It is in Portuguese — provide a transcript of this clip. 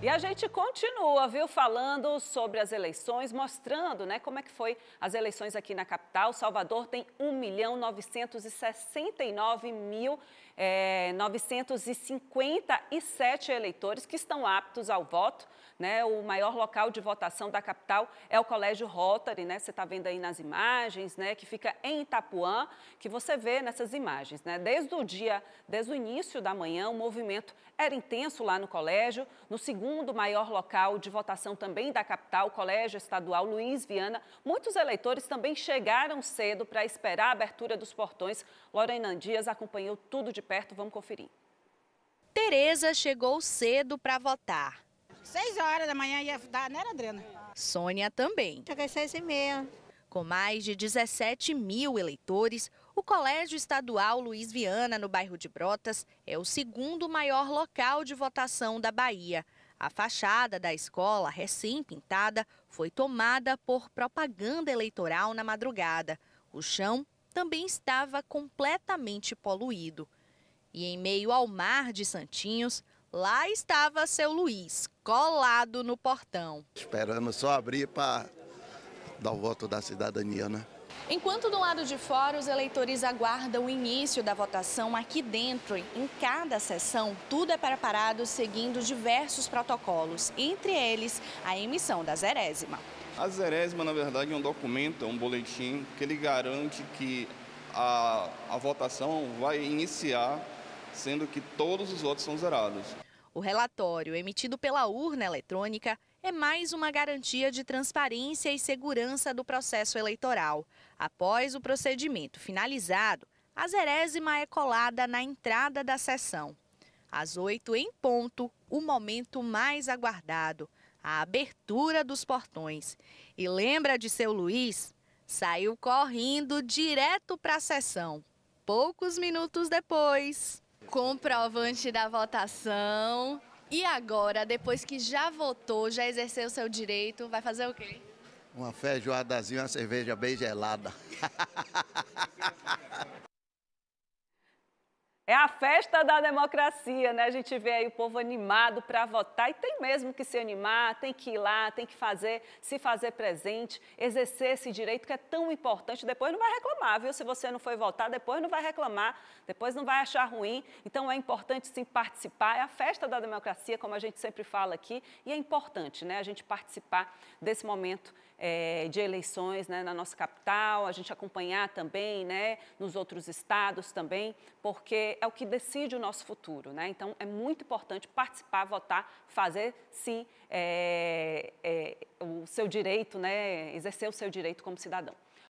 E a gente continua, viu, falando sobre as eleições, mostrando, né, como é que foi as eleições aqui na capital. Salvador tem 1.969.957 eleitores que estão aptos ao voto, né? O maior local de votação da capital é o Colégio Rotary, né? Você está vendo aí nas imagens, né, que fica em Itapuã, que você vê nessas imagens, né? Desde o início da manhã, o movimento era intenso lá no colégio. No segundo maior local de votação também da capital, o Colégio Estadual Luiz Viana, muitos eleitores também chegaram cedo para esperar a abertura dos portões. Lorena Dias acompanhou tudo de perto, vamos conferir. Tereza chegou cedo para votar. 6 horas da manhã ia dar, né, Adriana? Sônia também. Cheguei às 6h30. Com mais de 17 mil eleitores, o Colégio Estadual Luiz Viana, no bairro de Brotas, é o segundo maior local de votação da Bahia. A fachada da escola, recém-pintada, foi tomada por propaganda eleitoral na madrugada. O chão também estava completamente poluído. E em meio ao mar de santinhos, lá estava seu Luiz, colado no portão. Esperando só abrir para dar o voto da cidadania, né? Enquanto do lado de fora os eleitores aguardam o início da votação, aqui dentro, em cada sessão, tudo é preparado seguindo diversos protocolos, entre eles a emissão da zerésima. A zerésima, na verdade, é um documento, é um boletim que ele garante que a votação vai iniciar, sendo que todos os votos são zerados. O relatório emitido pela urna eletrônica é mais uma garantia de transparência e segurança do processo eleitoral. Após o procedimento finalizado, a zerésima é colada na entrada da sessão. Às 8 em ponto, o momento mais aguardado, a abertura dos portões. E lembra de seu Luiz? Saiu correndo direto para a sessão. Poucos minutos depois. Comprovante da votação. E agora, depois que já votou, já exerceu o seu direito, vai fazer o quê? Uma feijoadazinha, uma cerveja bem gelada. É a festa da democracia, né? A gente vê aí o povo animado para votar e tem mesmo que se animar, tem que ir lá, tem que se fazer presente, exercer esse direito que é tão importante. Depois não vai reclamar, viu? Se você não foi votar, depois não vai reclamar, depois não vai achar ruim. Então é importante sim participar. É a festa da democracia, como a gente sempre fala aqui, e é importante, né, a gente participar desse momento de eleições, né, na nossa capital, a gente acompanhar também, né, nos outros estados também, porque é o que decide o nosso futuro, né? Então é muito importante participar, votar, fazer sim o seu direito, né, exercer o seu direito como cidadão.